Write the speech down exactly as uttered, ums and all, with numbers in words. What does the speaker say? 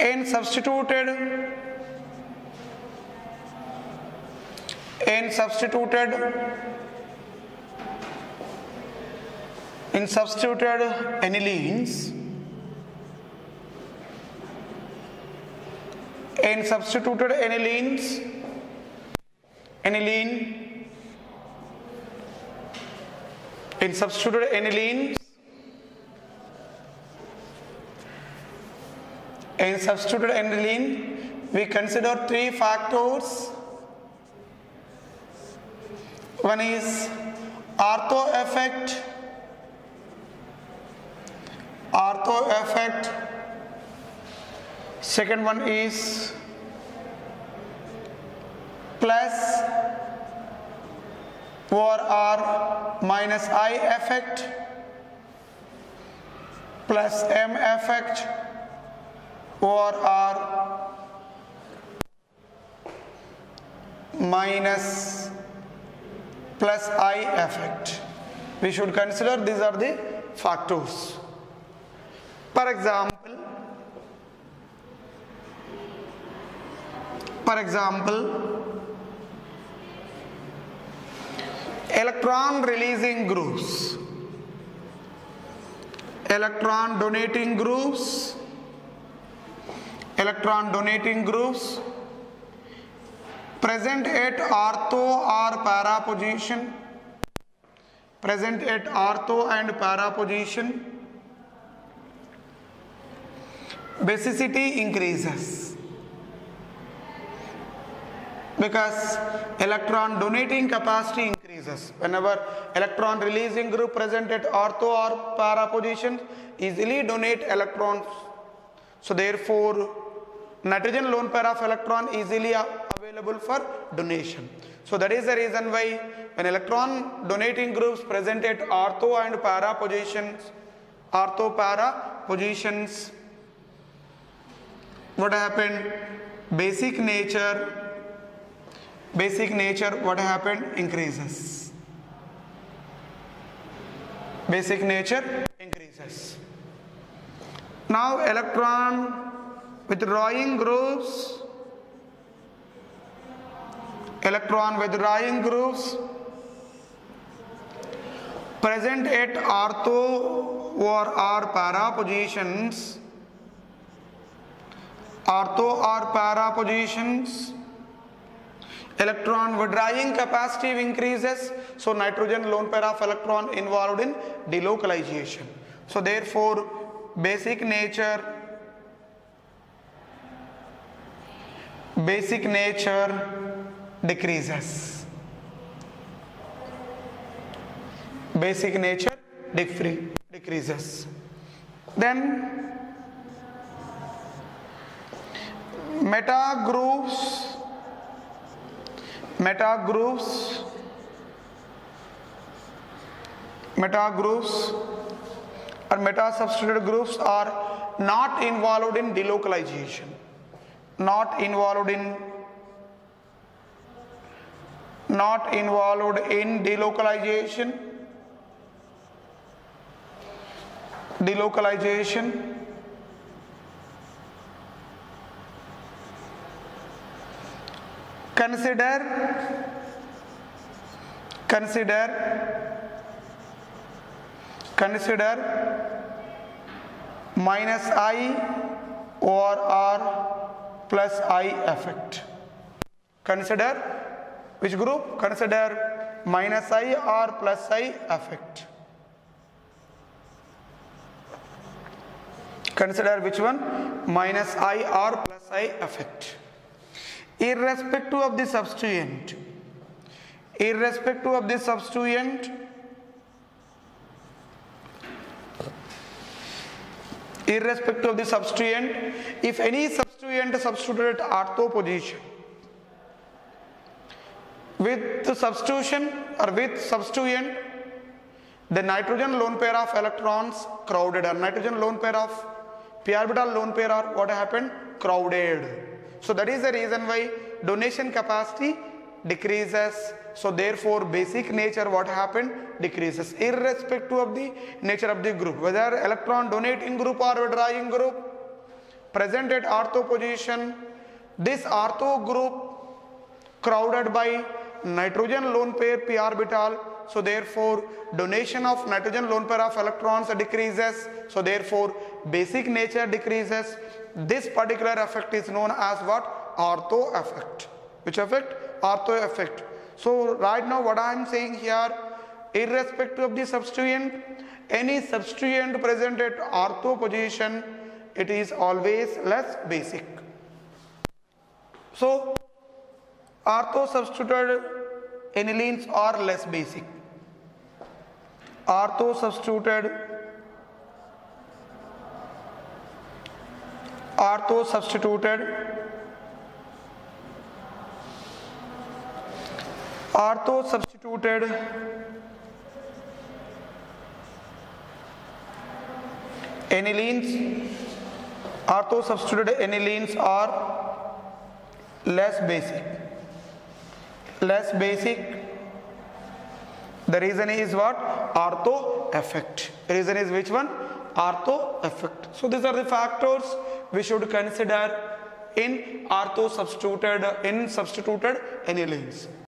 in substituted in substituted in substituted anilines in substituted anilines aniline in substituted anilines in substituted aniline we consider three factors. One is ortho effect, ortho effect. Second one is plus or R minus I effect plus M effect or R minus plus I effect. We should consider these are the factors. For example, for example, electron releasing groups, electron donating groups, electron donating groups present at ortho or para position, present at ortho and para position, basicity increases because electron donating capacity increases. Whenever electron releasing group present at ortho or para position easily donate electrons, so therefore nitrogen lone pair of electron easily available for donation. So that is the reason why when electron donating groups present at ortho and para positions, ortho para positions, what happened? Basic nature, basic nature what happened? Increases. Basic nature increases. Now electron withdrawing groups, electron withdrawing groups present at ortho or or para positions, ortho or para positions, electron withdrawing capacity increases, so nitrogen lone pair of electron involved in delocalization. So therefore basic nature, basic nature decreases. Basic nature decreases. Then meta groups, meta groups, meta groups or meta substituted groups are not involved in delocalization, not involved in not involved in delocalization, delocalization, consider, consider, consider minus I or R plus I effect. Consider which group? Consider minus I or plus I effect. Consider which one? Minus I or plus I effect. Irrespective of the substituent, irrespective of the substituent, irrespective of the substituent, if any substituent substituted at ortho position, with the substitution or with substituent, the nitrogen lone pair of electrons crowded, or nitrogen lone pair of p orbital lone pair are what happened? Crowded. So that is the reason why donation capacity decreases. So therefore basic nature what happened? Decreases, irrespective of the nature of the group, whether electron donating group or withdrawing group, present at ortho position. This ortho group crowded by nitrogen lone pair p orbital. So therefore donation of nitrogen lone pair of electrons decreases. So therefore basic nature decreases. This particular effect is known as what? Ortho effect. Which effect? Ortho effect. So right now what I am saying here, irrespective of the substituent, any substituent present at ortho position, it is always less basic. So ortho substituted anilines are less basic. Ortho substituted ortho substituted ortho substituted anilines ortho substituted anilines are less basic. Less basic. The reason is what? Ortho effect. The reason is which one? Ortho effect. So these are the factors we should consider in ortho substituted in substituted anilines.